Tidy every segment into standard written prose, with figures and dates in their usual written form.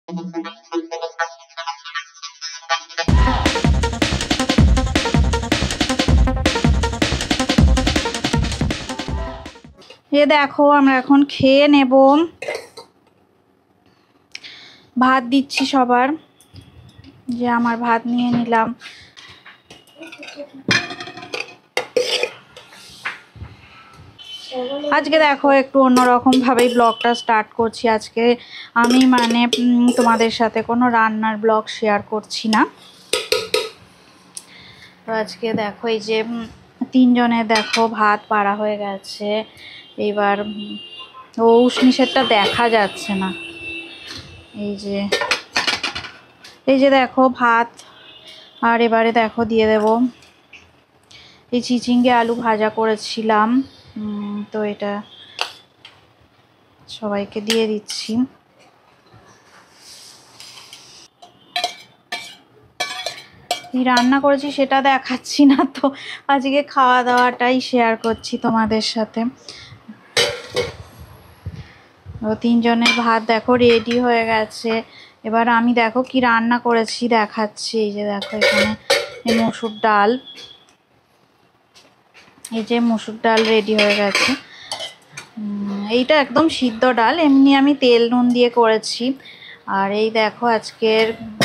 এ দেখো আমরা এখন খেয়ে নেব। ভাত দিচ্ছি সবার, যে আমার ভাত নিয়ে নিলাম। আজকে দেখো একটু অন্যরকম ভাবেই ব্লগটা স্টার্ট করছি। আজকে আমি তোমাদের সাথে কোনো রান্নার ব্লগ শেয়ার করছি না। তো আজকে দেখো এই যে তিনজনের দেখো ভাত বাড়া হয়ে গেছে। এবার উষ্ণিসেরটা দেখা যাচ্ছে না। এই যে দেখো ভাত, আর এবারে দেখো দিয়ে দেব এই চিচিঙ্গে আলু ভাজা করেছিলাম। তো এটা সবাইকে দিয়ে দিচ্ছি। কি রান্না করেছি সেটা দেখাচ্ছি না, তো আজকে খাওয়া দাওয়াটাই শেয়ার করছি তোমাদের সাথে। তো তিনজনের ভাত দেখো রেডি হয়ে গেছে। এবার আমি দেখো কি রান্না করেছি দেখাচ্ছি। এই যে দেখো এখানে মসুর ডাল, এই যে মসুর ডাল রেডি হয়ে গেছে। এইটা একদম সিদ্ধ ডাল, এমনি আমি তেল নুন দিয়ে করেছি। আর এই দেখো আজকের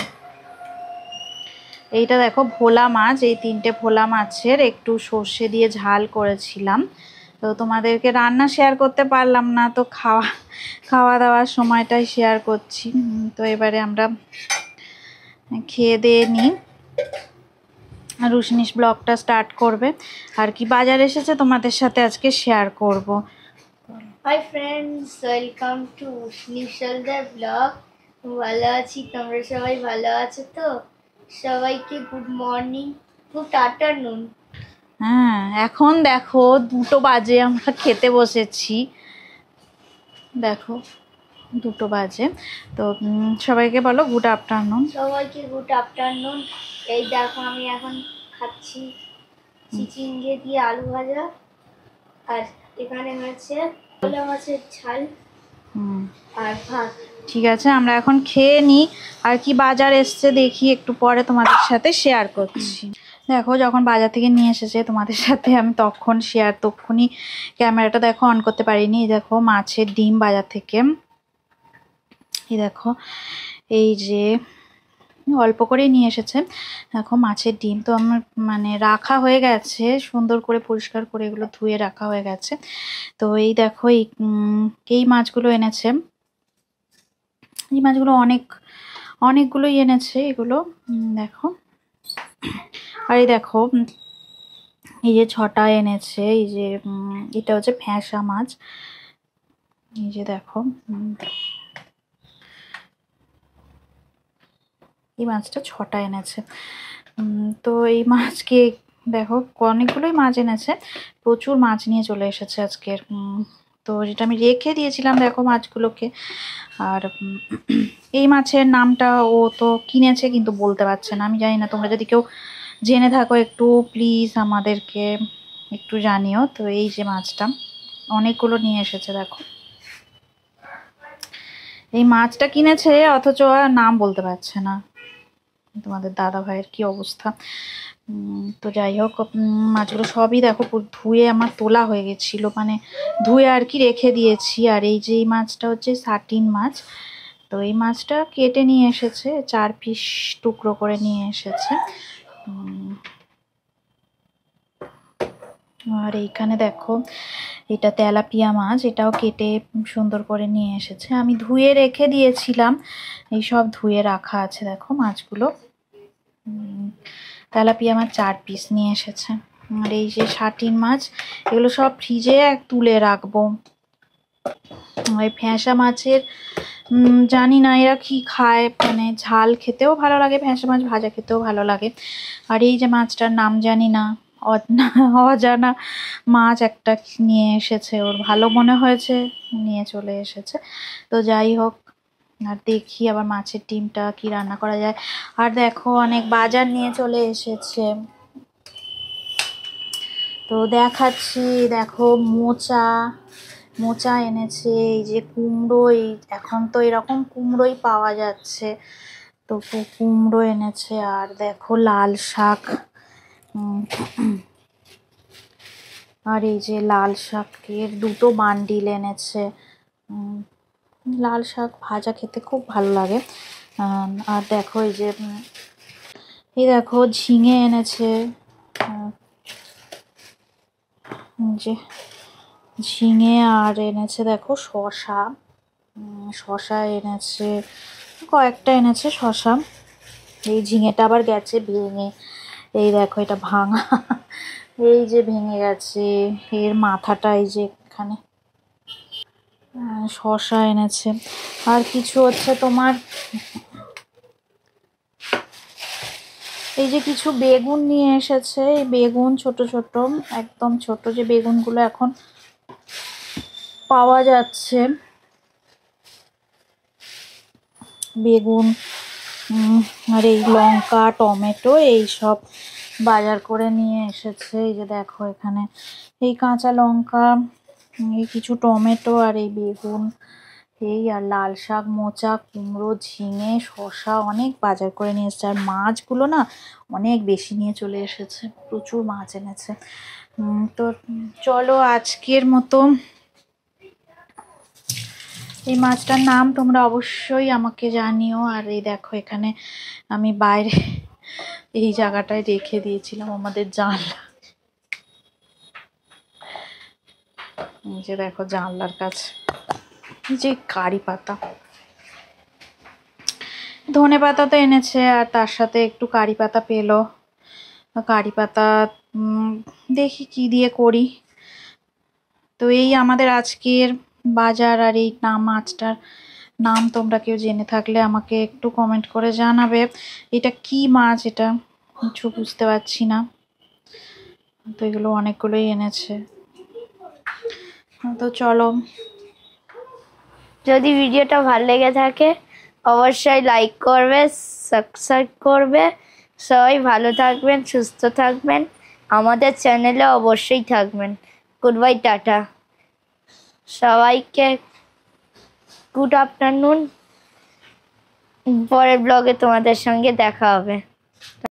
এইটা দেখো ভোলা মাছ, এই তিনটে ভোলা মাছের একটু সর্ষে দিয়ে ঝাল করেছিলাম। তো তোমাদেরকে রান্না শেয়ার করতে পারলাম না, তো খাওয়া দাওয়ার সময়টাই শেয়ার করছি। তো এবারে আমরা খেয়ে দিয়ে নিই, আর উষ্ণিস ব্লগটা স্টার্ট করবে। আর কি বাজার এসেছে তোমাদের সাথে আজকে শেয়ার করব। হাই ফ্রেন্ডস, ওয়েলকাম টু উষ্ণিসলদার ব্লগ। ভালো আছি, তোমরা সবাই ভালো আছো তো? সবাইকে গুড মর্নিং, গুড আফটারনুন। হ্যাঁ, এখন দেখো 2টো বাজে, আমরা খেতে বসেছি। দেখো 2টো বাজে। তো সবাইকে বলো গুড আফটারনুন। সবাইকে গুড আফটারনুন। এই দেখো আমি এখন খাচ্ছি চিচিঙ্গে দিয়ে আলু ভাজা, আর এখানে হচ্ছে ভোলা মাছের ঝাল আর ভাত। ঠিক আছে, আমরা এখন খেয়ে নিই। আর কি বাজার এসছে দেখি, একটু পরে তোমাদের সাথে শেয়ার করছি। দেখো যখন বাজার থেকে নিয়ে এসেছে তোমাদের সাথে আমি তখনই ক্যামেরাটা দেখো অন করতে পারিনি। দেখো মাছের ডিম বাজার থেকে, এই দেখো এই যে অল্প করেই নিয়ে এসেছে। দেখো মাছের ডিম তো আমার রাখা হয়ে গেছে, সুন্দর করে পরিষ্কার করে এগুলো ধুয়ে রাখা হয়ে গেছে। তো এই দেখো এই মাছগুলো এনেছে। এই মাছগুলো অনেকগুলোই এনেছে এগুলো, দেখো। আর এই দেখো এই যে 6টা এনেছে। এই যে এটা হচ্ছে ফ্যাঁসা মাছ। এই যে দেখো এই মাছটা 6টা এনেছে। তো এই মাছকে দেখো অনেকগুলোই মাছ এনেছে, প্রচুর মাছ নিয়ে চলে এসেছে আজকের। তো যেটা আমি রেখে দিয়েছিলাম দেখো মাছগুলোকে। আর এই মাছের নামটা ও তো কিনেছে কিন্তু বলতে পারছে না, আমি জানি না। তোমরা যদি কেউ জেনে থাকো একটু প্লিজ আমাদেরকে একটু জানিও। তো এই যে মাছটা অনেকগুলো নিয়ে এসেছে দেখো। এই মাছটা কিনেছে অথচ নাম বলতে পারছে না। তোমাদের দাদা ভাইয়ের কি অবস্থা। তো যাই হোক, মাছগুলো সবই দেখো ধুয়ে আমার তোলা হয়ে গেছিলো, ধুয়ে আর কি রেখে দিয়েছি। আর এই যে এই মাছটা হচ্ছে সাটিন মাছ। তো এই মাছটা কেটে নিয়ে এসেছে, 4 পিস টুকরো করে নিয়ে এসেছে। আর এইখানে দেখো এটা তেলাপিয়া মাছ, এটাও কেটে সুন্দর করে নিয়ে এসেছে। আমি ধুয়ে রেখে দিয়েছিলাম, এই সব ধুয়ে রাখা আছে দেখো মাছগুলো। তেলাপিয়া মাছ 4 পিস নিয়ে এসেছে। আর এই যে সাটিন মাছ, এগুলো সব ফ্রিজে তুলে রাখবো। ওই ফ্যাঁসা মাছের জানি না এরা কি খায়, ঝাল খেতেও ভালো লাগে, ফ্যাঁসা মাছ ভাজা খেতেও ভালো লাগে। আর এই যে মাছটার নাম জানি না, অজানা মাছ একটা নিয়ে এসেছে, ওর ভালো মনে হয়েছে নিয়ে চলে এসেছে। তো যাই হোক, আর দেখি আবার মাছের ডিমটা কি রান্না করা যায়। আর দেখো অনেক বাজার নিয়ে চলে এসেছে, তো দেখাচ্ছি। দেখো মোচা, মোচা এনেছে, এই যে কুমড়ো, এই এখন তো এরকম কুমড়োই পাওয়া যাচ্ছে, তো কুমড়ো এনেছে। আর দেখো লাল শাক, আর এই যে লাল শাকের 2টো বান্ডিল এনেছে। লাল শাক ভাজা খেতে খুব ভালো লাগে। আর দেখো এই দেখো ঝিঙে এনেছে, যে ঝিঙে, আর এনেছে দেখো শসা, শসা এনেছে, কয়েকটা এনেছে শসা। এই ঝিঙেটা আবার গেছে ভেঙে, এই দেখো এটা ভাঙা, এই যে ভেঙে গেছে, এর মাথাটা এই যে এখানে। শসা এনেছে। আর কিছু হচ্ছে তোমার এই যে কিছু বেগুন নিয়ে এসেছে, এই বেগুন ছোট ছোট, একদম ছোট যে বেগুনগুলো এখন পাওয়া যাচ্ছে, বেগুন। আর এই লঙ্কা, টমেটো, এই সব বাজার করে নিয়ে এসেছে। এই যে দেখো এখানে এই কাঁচা লঙ্কা, এই কিছু টমেটো, আর এই বেগুন, এই আর লাল শাক, মোচা, কুমড়ো, ঝিঙে, শসা, অনেক বাজার করে নিয়ে এসেছে। আর মাছগুলো না অনেক বেশি নিয়ে চলে এসেছে, প্রচুর মাছ এনেছে। তো চলো আজকের মতো, এই মাছটার নাম তোমরা অবশ্যই আমাকে জানিও। আর এই দেখো এখানে আমি বাইরে এই জায়গাটায় রেখে দিয়েছিলাম আমাদের জানলা, এই যে দেখো জানলার কাছে যে কারি পাতা, ধনে পাতা তো এনেছে, আর তার সাথে একটু কারি পাতা পেলো। কারি পাতা দেখি কি দিয়ে করি। তো এই আমাদের আজকের বাজার। আর এই মাছটার নাম তোমরা কেউ জেনে থাকলে আমাকে একটু কমেন্ট করে জানাবে। এটা কি মাছ, এটা কিছু বুঝতে পারছি না। তো এগুলো অনেকগুলোই এনেছে। তো চলো, যদি ভিডিওটা ভালো লেগে থাকে অবশ্যই লাইক করবে, সাবস্ক্রাইব করবে। সবাই ভালো থাকবেন, সুস্থ থাকবেন, আমাদের চ্যানেলে অবশ্যই থাকবেন। গুড বাই, টাটা সবাইকে, গুড আফটারনুন। পরের ব্লগে তোমাদের সঙ্গে দেখা হবে।